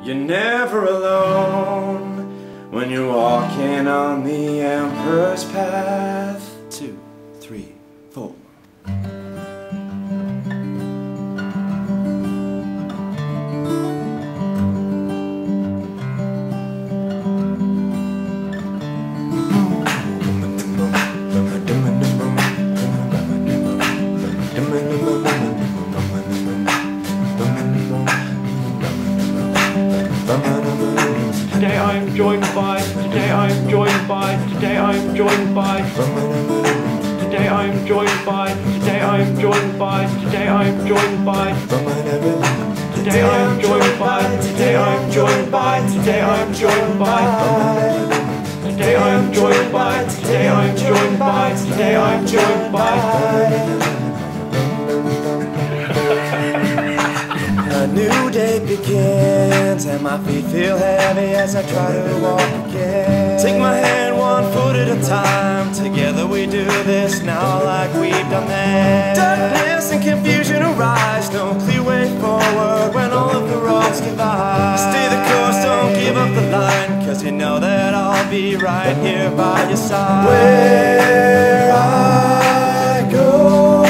You're never alone when you're walking on the Emperor's Path. 2, 3, 4. Today I am joined by, today I am joined by, today I am joined by, today I am joined by, today I am joined by, today I am joined by, today I am joined by, today I am joined by, today I am joined by, today I am joined by, today I am joined by, today I am joined by. A new day begins and my feet feel heavy as I try to walk again. Take my hand 1 foot at a time. Together we do this now like we've done then. Darkness and confusion arise, no clear way forward when all of the roads divide. Stay the course, don't give up the line, cause you know that I'll be right here by your side. Where I go,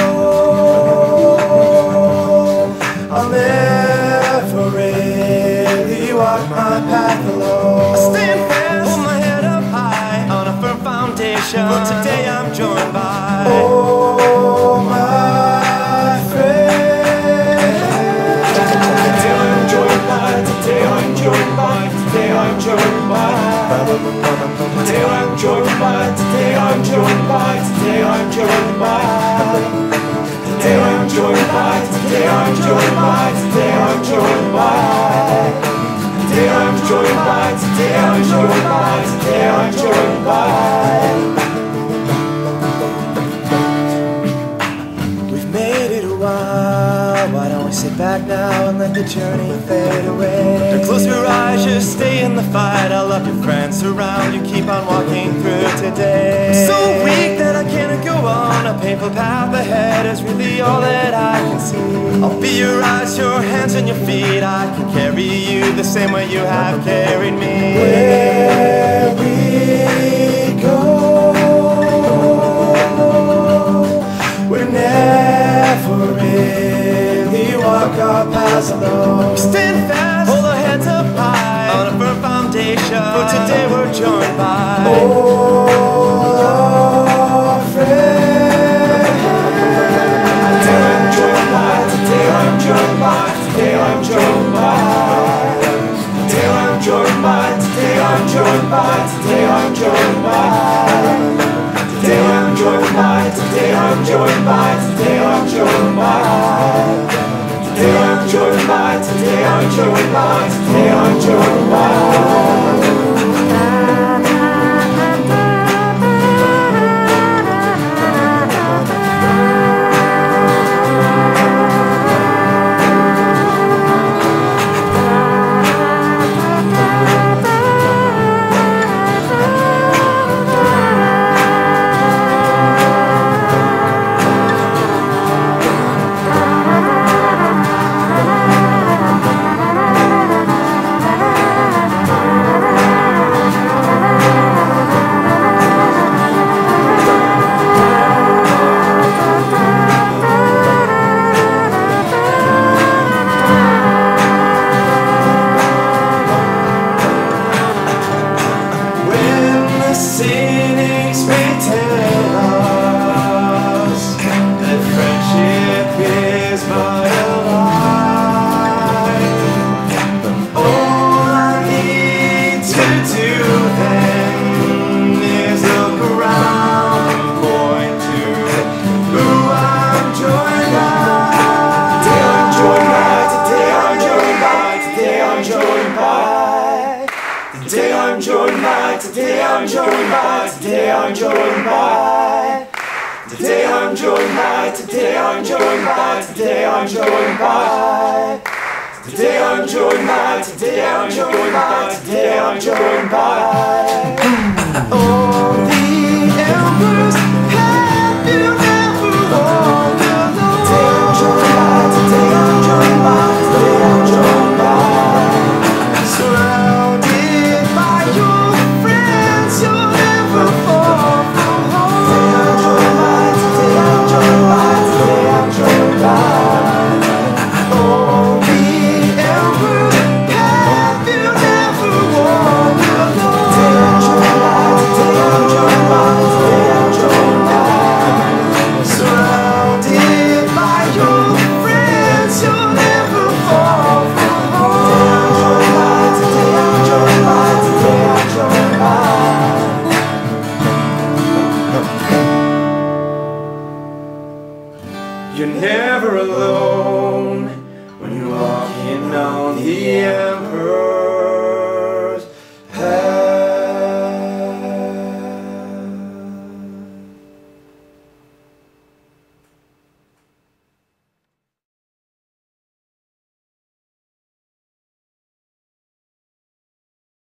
I'll never really walk my path alone. I stand fast, hold my head up high on a firm foundation, but today I'm joined by oh my friend. Today I'm joined by, today I'm joined by, today I'm joined by, today I'm joined by, today I'm joined by, today I'm joined by. Today I'm joined by, today I'm joined by, today I'm joined by. Today I'm joined by, today I'm joined by, today I'm joined by. We've made it a while, why don't we sit back now and let the journey fade away? Don't close your eyes, just stay in the fight. I'll love your friends surround you, keep on walking through today. I'm so weak that I can't go on. A painful path ahead is really all that I can see. I'll be your eyes, your hands and your feet. I can carry you the same way you have carried me. Where we go, we're never really walk our paths alone. Stand fast, hold our heads up high on a firm foundation, for today we're joined by oh our friend. Today I'm joined by, today I'm joined by, today I'm joined by. Today I'm joined by, today I'm joined by, today I'm joined by. Today I'm joined by, today I'm joined by, today I'm joined by. Today I'm joined by, today I'm joined by, today I'm joined by. Cynics may tell us that friendship is but a lie. All I need to do then is look around and point to who I'm joined by. Today I'm joined by, today I'm joined by, today I'm joined by. Today I'm joined by, today I'm joined by, today I'm joined by. Today I'm joined by, today I'm joined by, today I'm joined by. Today I'm joined by, today I'm joined by, today I'm joined by.